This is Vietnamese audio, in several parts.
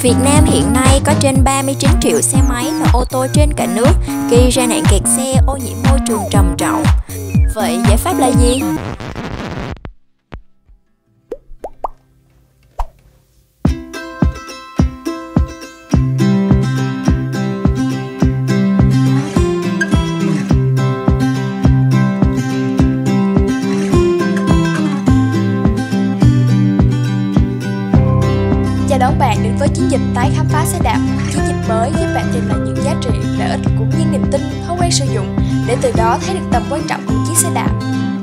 Việt Nam hiện nay có trên 39 triệu xe máy và ô tô trên cả nước, gây ra nạn kẹt xe, ô nhiễm môi trường trầm trọng. Vậy giải pháp là gì? Chào đón bạn đến với chiến dịch tái khám phá xe đạp. Chiến dịch mới giúp bạn tìm lại những giá trị, lợi ích cũng như niềm tin, thói quen sử dụng để từ đó thấy được tầm quan trọng của chiếc xe đạp.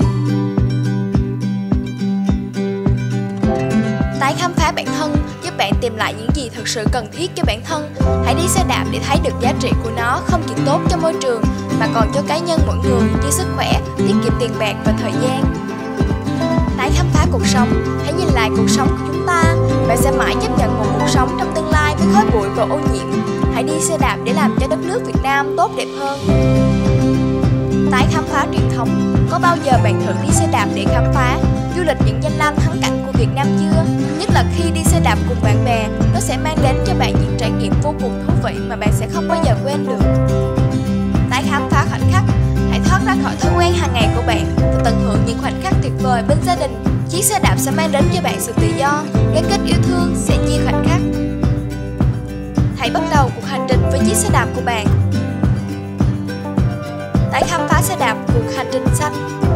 Tái khám phá bản thân giúp bạn tìm lại những gì thực sự cần thiết cho bản thân. Hãy đi xe đạp để thấy được giá trị của nó không chỉ tốt cho môi trường mà còn cho cá nhân mỗi người như sức khỏe, tiết kiệm tiền bạc và thời gian. Tái khám phá cuộc sống, hãy nhìn lại cuộc sống của chúng ta. Bạn sẽ mãi chấp nhận một cuộc sống trong tương lai với khói bụi và ô nhiễm. Hãy đi xe đạp để làm cho đất nước Việt Nam tốt đẹp hơn. Tái khám phá truyền thống. Có bao giờ bạn thử đi xe đạp để khám phá, du lịch những danh lam thắng cảnh của Việt Nam chưa? Nhất là khi đi xe đạp cùng bạn bè, nó sẽ mang đến cho bạn những trải nghiệm vô cùng thú vị mà bạn sẽ không bao giờ quên được. Tái khám phá khoảnh khắc. Hãy thoát ra khỏi thói quen hàng ngày của bạn và tận hưởng những khoảnh khắc tuyệt vời bên gia đình. Chiếc xe đạp sẽ mang đến cho bạn sự tự do, gắn kết yêu thương, sẻ chia khoảnh khắc. Hãy bắt đầu cuộc hành trình với chiếc xe đạp của bạn. Tái khám phá xe đạp, cuộc hành trình xanh.